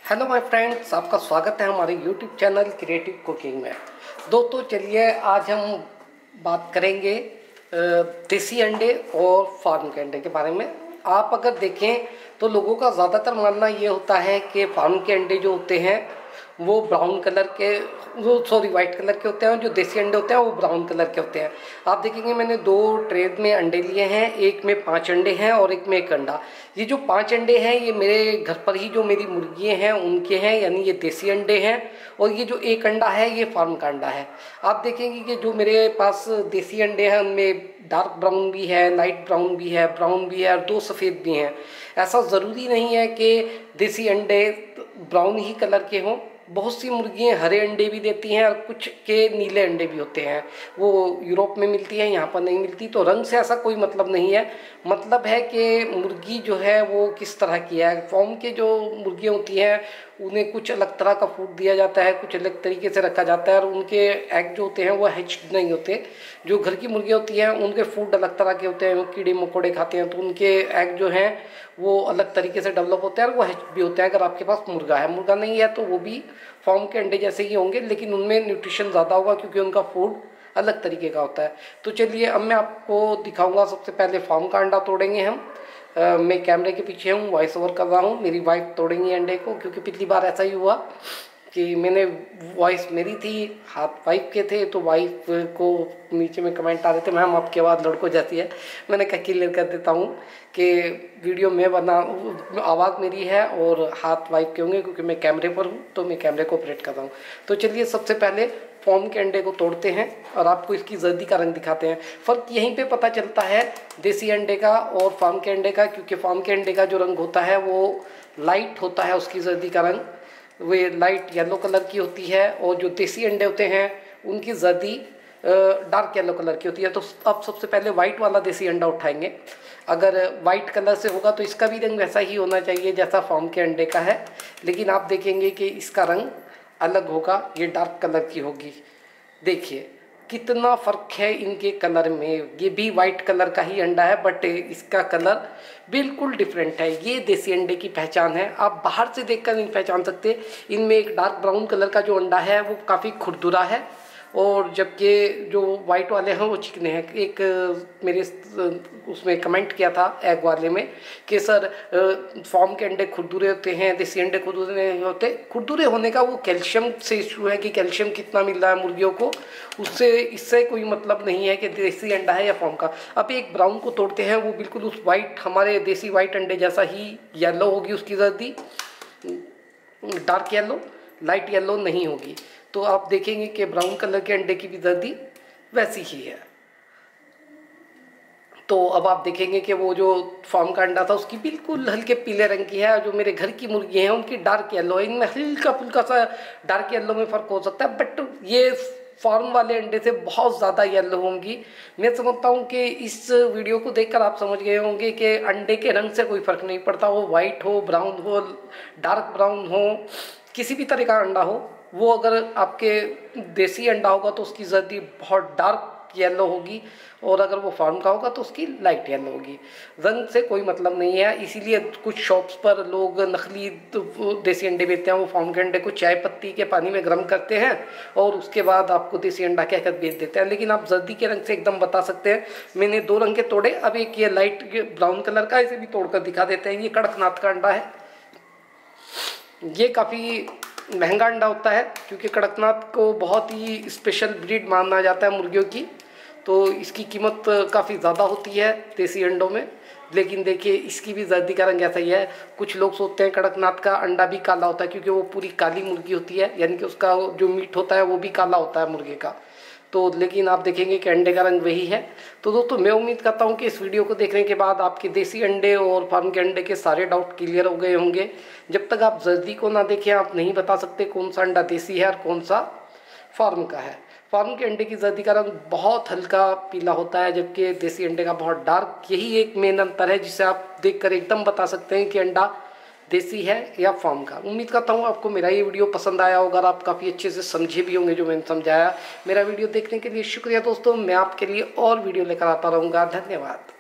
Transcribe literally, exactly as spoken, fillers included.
Hello my friends, आपका स्वागत है हमारे यूट्यूब चैनल क्रिएटिव कुकिंग में। दोस्तों चलिए आज हम बात करेंगे देसी अंडे और फार्म के अंडे के बारे में। आप अगर देखें तो लोगों का ज़्यादातर मानना ये होता है कि फार्म के अंडे जो होते हैं वो ब्राउन कलर के वो सॉरी वाइट कलर के होते हैं, और जो देसी अंडे होते हैं वो ब्राउन कलर के होते हैं। आप देखेंगे मैंने दो ट्रे में अंडे लिए हैं, एक में पांच अंडे हैं और एक में एक अंडा। ये जो पांच अंडे हैं ये मेरे घर पर ही जो मेरी मुर्गियाँ हैं उनके हैं, यानी ये देसी अंडे हैं। और ये जो एक अंडा है ये फार्म का अंडा है। आप देखेंगे कि जो मेरे पास देसी अंडे हैं उनमें डार्क ब्राउन भी है, लाइट ब्राउन भी है, ब्राउन भी है और दो सफ़ेद भी हैं। ऐसा ज़रूरी नहीं है कि देसी अंडे ब्राउन ही कलर के हों। बहुत सी मुर्गियाँ हरे अंडे भी देती हैं और कुछ के नीले अंडे भी होते हैं। वो यूरोप में मिलती हैं, यहाँ पर नहीं मिलती। तो रंग से ऐसा कोई मतलब नहीं है, मतलब है कि मुर्गी जो है वो किस तरह की है। फॉर्म के जो मुर्गियाँ होती हैं उन्हें कुछ अलग तरह का फूड दिया जाता है, कुछ अलग तरीके से रखा जाता है और उनके एग जो होते हैं वो हैच्ड नहीं होते। जो घर की मुर्गियाँ होती हैं उनके फूड अलग तरह के होते हैं, वो कीड़े मकोड़े खाते हैं तो उनके एग जो हैं वो अलग तरीके से डेवलप होते हैं और वो हैच भी होते हैं। अगर आपके पास मुर्गा है, मुर्गा नहीं है तो वो भी फॉर्म के अंडे जैसे ही होंगे, लेकिन उनमें न्यूट्रिशन ज़्यादा होगा क्योंकि उनका फूड अलग तरीके का होता है। तो चलिए अब मैं आपको दिखाऊंगा। सबसे पहले फार्म का अंडा तोड़ेंगे हम। आ, मैं कैमरे के पीछे हूँ, वॉइस ओवर कर रहा हूँ। मेरी वाइफ तोड़ेंगी अंडे को, क्योंकि पिछली बार ऐसा ही हुआ कि मैंने वॉइस मेरी थी, हाथ वाइफ के थे, तो वाइफ को नीचे में कमेंट आ रहे थे मैम आपकी आवाज़ लड़कों जैसी है। मैंने कहा क्लियर कर देता हूँ कि वीडियो में बना आवाज़ मेरी है और हाथ वाइफ के होंगे, क्योंकि मैं कैमरे पर हूँ तो मैं कैमरे को ऑपरेट कर रहा हूँ। तो चलिए सबसे पहले फॉर्म के अंडे को तोड़ते हैं और आपको इसकी जर्दी का रंग दिखाते हैं। फ़र्क यहीं पे पता चलता है देसी अंडे का और फार्म के अंडे का, क्योंकि फार्म के अंडे का जो रंग होता है वो लाइट होता है, उसकी जर्दी का रंग वे लाइट येलो कलर की होती है, और जो देसी अंडे होते हैं उनकी जर्दी डार्क येलो कलर की होती है। तो अब सबसे पहले वाइट वाला देसी अंडा उठाएंगे। अगर वाइट कलर से होगा तो इसका भी रंग वैसा ही होना चाहिए जैसा फार्म के अंडे का है, लेकिन आप देखेंगे कि इसका रंग अलग होगा, ये डार्क कलर की होगी। देखिए कितना फ़र्क है इनके कलर में। ये भी वाइट कलर का ही अंडा है बट इसका कलर बिल्कुल डिफरेंट है। ये देसी अंडे की पहचान है, आप बाहर से देखकर नहीं पहचान सकते। इनमें एक डार्क ब्राउन कलर का जो अंडा है वो काफ़ी खुरदुरा है, और जबकि जो वाइट वाले हैं वो चिकने हैं। एक मेरे उसमें कमेंट किया था एग वाले में कि सर फॉर्म के अंडे खुरदुरे होते हैं, देसी अंडे खुरदुरे नहीं होते। खुरदुरे होने का वो कैल्शियम से इशू है कि कैल्शियम कितना मिल रहा है मुर्गियों को, उससे इससे कोई मतलब नहीं है कि देसी अंडा है या फॉर्म का। अब एक ब्राउन को तोड़ते हैं, वो बिल्कुल उस वाइट हमारे देसी वाइट अंडे जैसा ही येलो होगी उसकी जर्दी, डार्क येलो, लाइट येलो नहीं होगी। तो आप देखेंगे कि ब्राउन कलर के अंडे की भी जर्दी वैसी ही है। तो अब आप देखेंगे कि वो जो फार्म का अंडा था उसकी बिल्कुल हल्के पीले रंग की है, और जो मेरे घर की मुर्गी हैं उनकी डार्क येलो है। इनमें हल्का फुल्का सा डार्क येलो में फ़र्क हो सकता है, बट ये फार्म वाले अंडे से बहुत ज़्यादा येलो होंगी। मैं समझता हूँ कि इस वीडियो को देखकर आप समझ गए होंगे कि अंडे के रंग से कोई फ़र्क नहीं पड़ता, वो वाइट हो, ब्राउन हो, डार्क ब्राउन हो, किसी भी तरह का अंडा हो, वो अगर आपके देसी अंडा होगा तो उसकी जर्दी बहुत डार्क येलो होगी, और अगर वो फार्म का होगा तो उसकी लाइट येलो होगी। रंग से कोई मतलब नहीं है। इसीलिए कुछ शॉप्स पर लोग नकली देसी अंडे बेचते हैं। वो फार्म के अंडे को चाय पत्ती के पानी में गर्म करते हैं और उसके बाद आपको देसी अंडा कहकर बेच देते हैं, लेकिन आप जर्दी के रंग से एकदम बता सकते हैं। मैंने दो रंग के तोड़े, अब एक ये लाइट ब्राउन कलर का, इसे भी तोड़कर दिखा देते हैं। ये कड़कनाथ का अंडा है। ये काफ़ी महंगा अंडा होता है क्योंकि कड़कनाथ को बहुत ही स्पेशल ब्रीड माना जाता है मुर्गियों की, तो इसकी कीमत काफ़ी ज़्यादा होती है देसी अंडों में। लेकिन देखिए इसकी भी जर्दी का रंग ऐसा ही है। कुछ लोग सोचते हैं कड़कनाथ का अंडा भी काला होता है क्योंकि वो पूरी काली मुर्गी होती है, यानी कि उसका जो मीट होता है वो भी काला होता है मुर्गे का। तो लेकिन आप देखेंगे कि अंडे का रंग वही है। तो दोस्तों मैं उम्मीद करता हूँ कि इस वीडियो को देखने के बाद आपके देसी अंडे और फार्म के अंडे के सारे डाउट क्लियर हो गए होंगे। जब तक आप जर्दी को ना देखें आप नहीं बता सकते कौन सा अंडा देसी है और कौन सा फार्म का है। फार्म के अंडे की जर्दी का रंग बहुत हल्का पीला होता है, जबकि देसी अंडे का बहुत डार्क। यही एक मेन अंतर है जिसे आप देखकर एकदम बता सकते हैं कि अंडा देसी है या फार्म का। उम्मीद करता हूँ आपको मेरा ये वीडियो पसंद आया होगा और आप काफ़ी अच्छे से समझे भी होंगे जो मैंने समझाया। मेरा वीडियो देखने के लिए शुक्रिया दोस्तों। मैं आपके लिए और वीडियो लेकर आता रहूँगा। धन्यवाद।